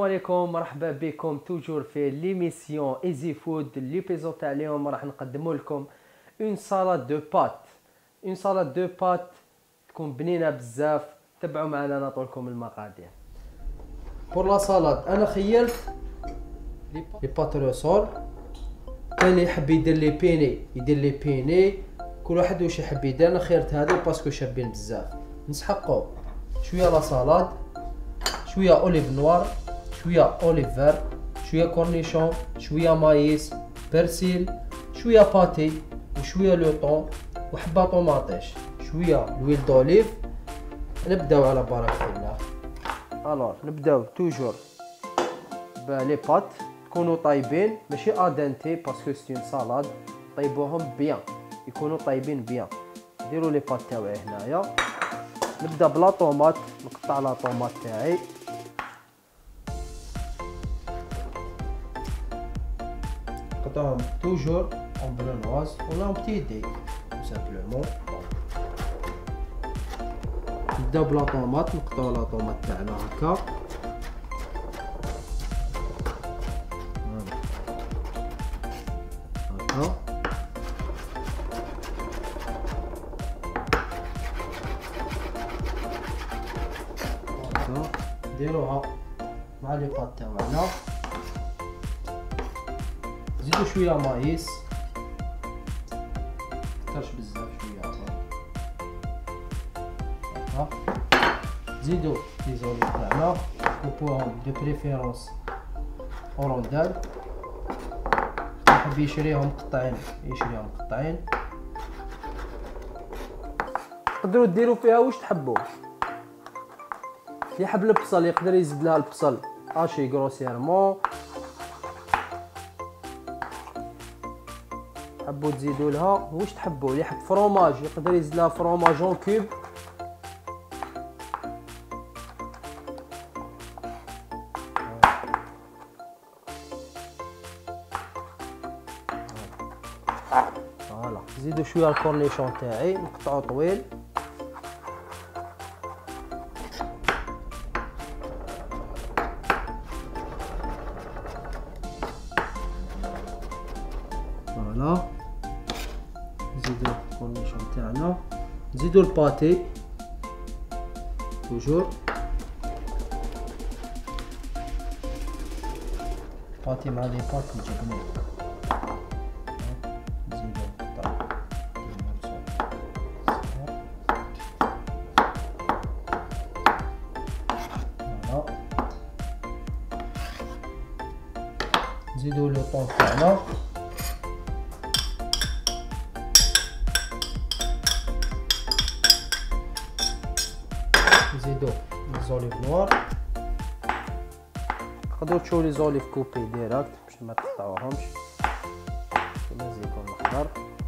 عليكم، مرحبا بكم توجور في ليميسيون ايزي فود. ليبيزود تاع اليوم راح نقدموا لكم اون سالاد دو بات. اون سالاد دو بات تكون بنينه بزاف. تبعوا معنا نعطولكم المقادير. بور لا سالاد انا خيرت لي بات روسول. كان اللي يحب يدير لي بيني يدير لي بيني، كل واحد واش يحب يدير. انا خيرت هذو باسكو شابين بزاف. نسحقوا شويه لا سالاد، شويه اوليف نوار، شويه اوليف فير، شويه كورنيشون، شويه مايس، برسيل، شويه باتي وشويه لوطون وحبه طوماطيش، شويه لويل دوليف. نبداو على بركه الله. الوغ نبداو توجور بلي بات يكونوا طايبين، ماشي ادنتي باسكو سي اون سالاد. طيبوهم بيان، يكونوا طايبين بيان. ديروا لي بات تاوعي هنايا. نبدا بلا طوماط، نقطع لا طوماط تاعي. نقطعهم توجور اون بلونواز ولا اون بتي دي سامبلومون. نبداو بلا طوماط، نقطعو لا طوماط تاعنا هكا. هكا نديروها مع لي بات تاعنا. زيدو شويه مايس، مكترش بزاف، شويه هكا. زيدو لي زوليف تاعنا، كوبوهم دو بريفيرونس اوروندال. يحب يشريهم مقطعين يشريهم مقطعين. تقدروا ديروا فيها واش تحبوا. اللي يحب البصل يقدر يزيد لها البصل اشي غروسيرمون. حبوا تزيدوا لها واش تحبوا. اللي يحب فروماج يقدر يزيد لها فروماج اون كوب. فوالا زيدوا شويه الكورنيشون تاعي نقطعو طويل. فوالا نزيدو الكورنيشون تاعنا. نزيدو الباتي توجور باتي مع لي بات الجبنه. نزيدو قطع فوالا. نزيدو لو طون تاعنا. نزيدو ليزوليف نوار. تقدروا تشوفوا ليزوليف كوبي ديراكت باش ما تقطعوهمش. نزيدو الخضر.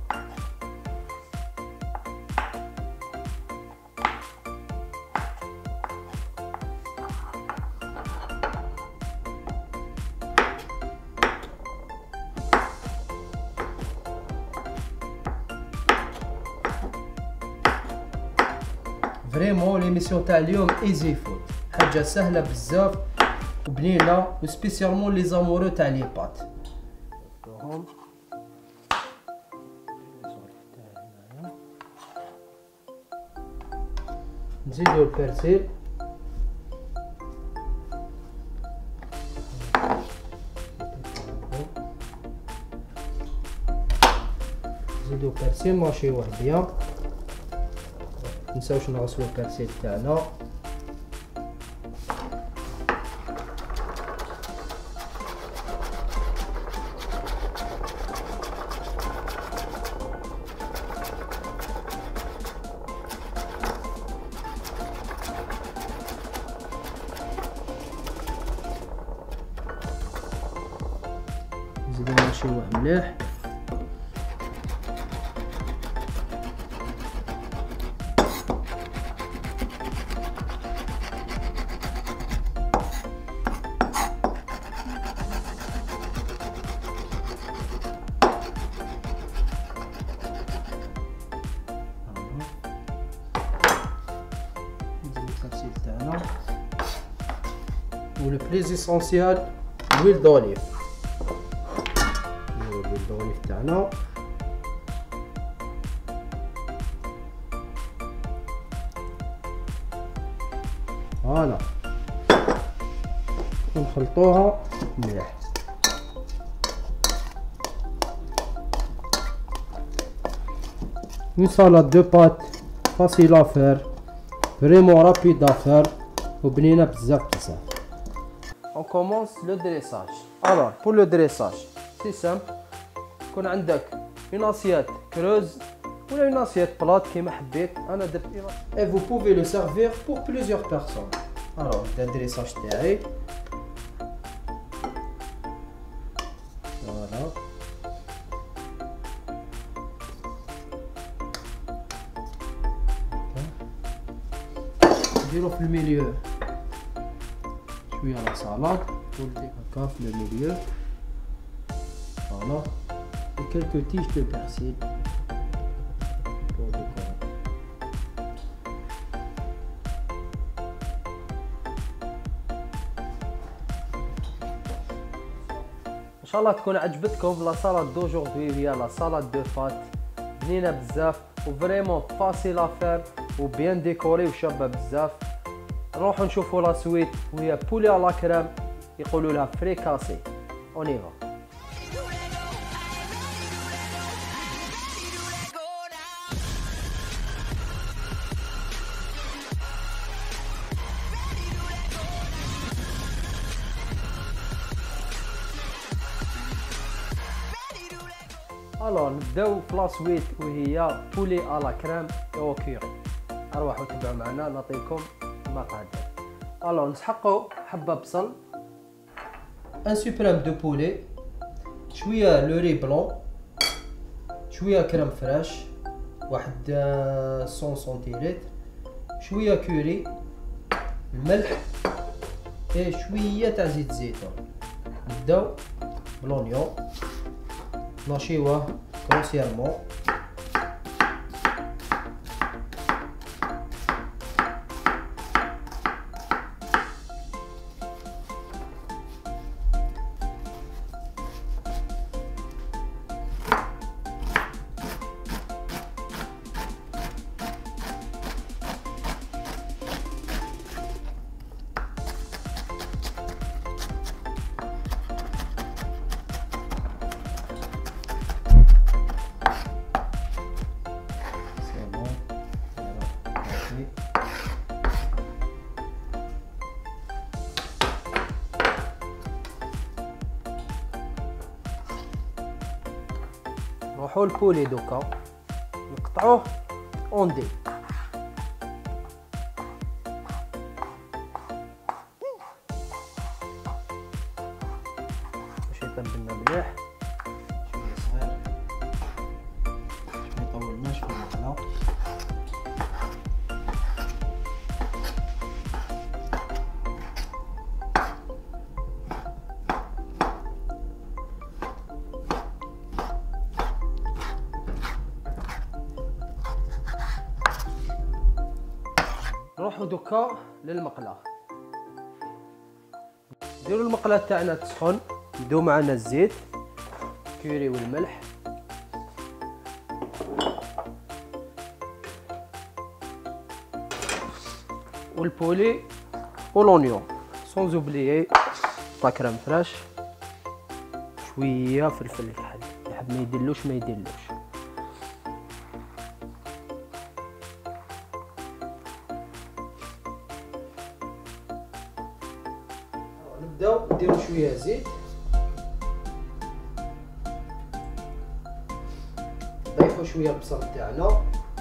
فريمون ليميسيون تاع اليوم ايزي فود، حاجه سهله بزاف وبنينه وسبيسيالمون لي زامورو تاع لي بات. نزيدو البرسيل. نزيدو البرسيل ماشيوه بيان. منساوش نغسلو البرسيل تاعنا. نزيدو نشويه مليح. ولو بليز اسونسيال لويل دوليف. نديرو لويل دوليف تاعنا. فوالا ونخلطوها مليح. Une salade de pâtes facile à faire, vraiment rapide à faire وبنينة بزاف بزاف. On commence le dressage. Alors pour le dressage, c'est simple. يكون عندك une assiette creuse ولا une assiette plate كيما حبيت. أنا درت et vous pouvez le servir pour plusieurs personnes. Alors le dressage تاعي. Voilà. نديرو في الميليو شويه لا سالاد ولدي هكا في الميليو. فوالا et quelques tiges de persil pour décorer. ان شاء الله تكون عجبتكم لا سالاد دوجوردي. هي لا سالاد دو بات بنينه بزاف وفريمون فاسيل افير وبيان ديكوري وشابه بزاف. نروحو نشوفو لا سويت وهي بولي على كريم يقولوا لها فريكاسي. اونيفا. الو نبداو في لا سويت وهي بولي على كريم او كيري. اروحوا تبعوا معنا نعطيكم المقادير. الو نسحقوا حبه بصل، ان سوبريم دو بولي، شويه لو ري بلون، شويه كريم فريش، واحد 100 سنتيلتر، شويه كوري، الملح، اي شويه تاع زيت زيتون. نبداو بلونيون ناشيوه كروسيرمون. نروحو البولي دوكا نقطعوه اون دي. باش يطبلنا مليح. شويه صغير باش ما يطولناش في المقله. نروحو دوكا للمقله. نديرو المقله تاعنا تسخن، ندو معنا الزيت كوري والملح، والبولي ولونيون سون اوبليي لا كريم فريش، شويه فلفل الحل، يحب ما يديرلوش ما يديرلوش. نبداو نديرو شويه زيت، نضيفو شويه البصل تاعنا،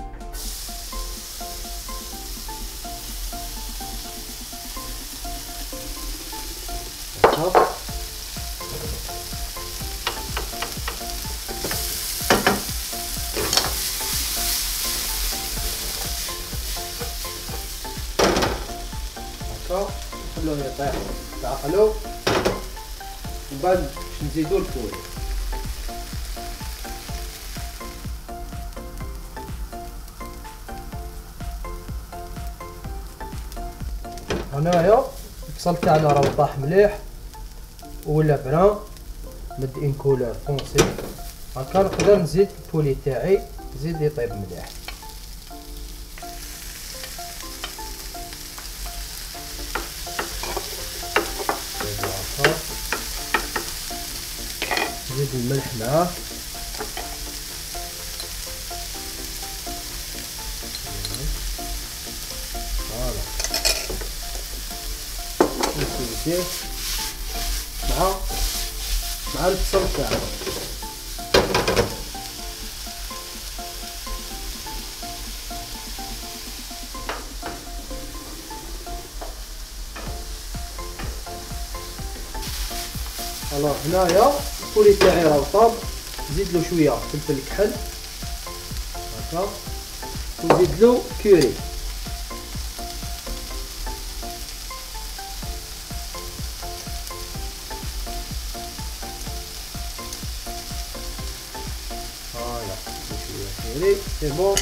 نخلوه يطيح تعقلو، ومن بعد باش نزيدو البولي. هنايا ديك البصل تاعنا راه طاح مليح ولا بران مد ان كولور فونسي. هكا نقدر نزيد البولي تاعي يزيد يطيب مليح. نزيد الملح معاه. فوالا نزيد مع البصل تاعنا. الوغ هنايا البولي تاعي راه طاب. نزيد له شويه فلفل كحل هكا ونزيد له كوري. فوالا شويه كوري سي بون.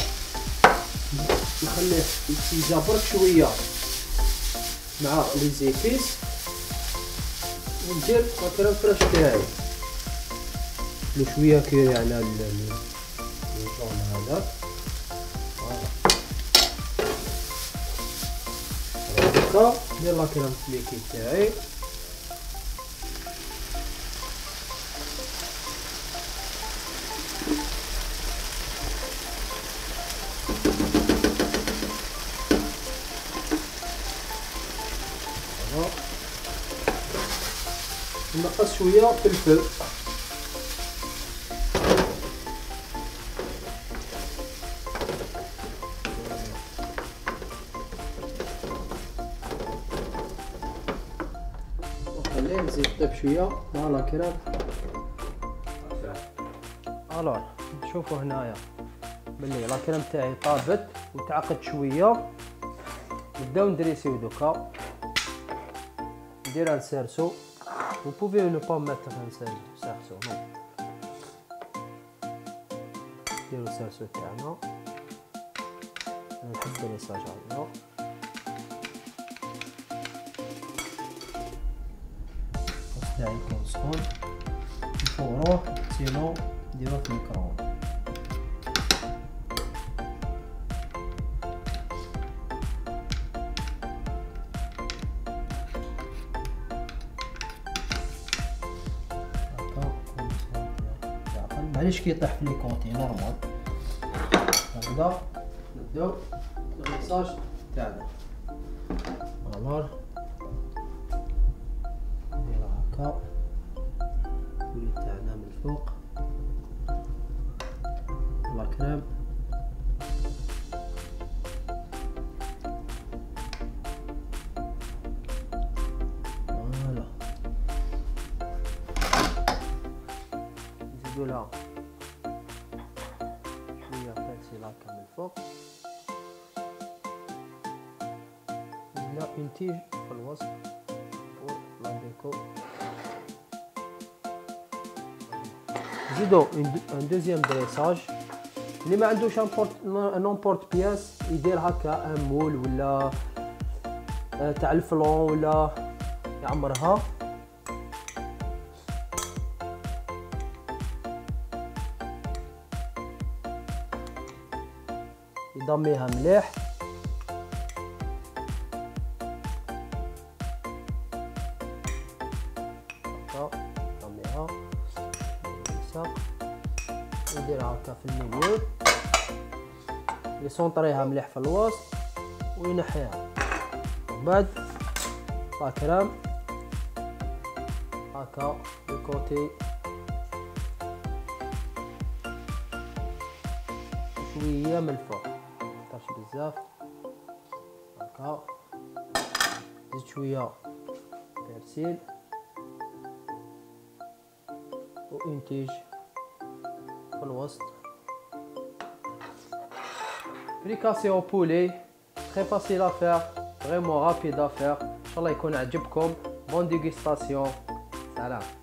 نخليه يجابرك شويه مع لي زيبيس وندير هكا الفراش تاعي لو شويه كوري على الجون هذا. فوالا هكا ندير لا كريم ليكيد تاعي. نقص شويه فلفل. وخليه نزيد طيب شويه مع لا كريم. الوغ شوفوا هنايا بلي لا كريم تاعي طابت وتعقد شويه. نبداو ندريسيو دوكا. ندير نسرسو. Vous pouvez ne pas mettre un cerceau, non. نديرو السرسو تاعنا. نحب الدريساج هذا. الخبز تاعي يكون سخون. نفوروه سينو نديروه في الميكرووند. معليش كيطيح في لي كونتي نورمال. هكذا نبداو الغيساج تاعنا. الوغ نديرو هكا البولي تاعنا من الفوق لا كريم. فوالا نزيدو لها شويه بيرسيل هكا من الفوق. لا اون تيج في الوسط بور لا ديكو. نزيدو ان دوزيام دريساج. اللي ما عندوش نومبورت بياس يدير هكا ان مول ولا تاع الفلون ولا يعمرها. يضميها مليح. هكا يضميها بالساق ونديرها هكا في الميليو. يسونطريها مليح في الوسط وينحيها. ومن بعد لا كريم هكا الكوتي شويه من الفوق. مكترش بزاف هكا. زيد شويه بيرسيل و تيج في الوسط. فريكاسي او بولي تري فاسيل ا فير فريمون رابيد ا فير. ان شاء الله يكون عجبكم. بون ديغوستاسيون. سلام.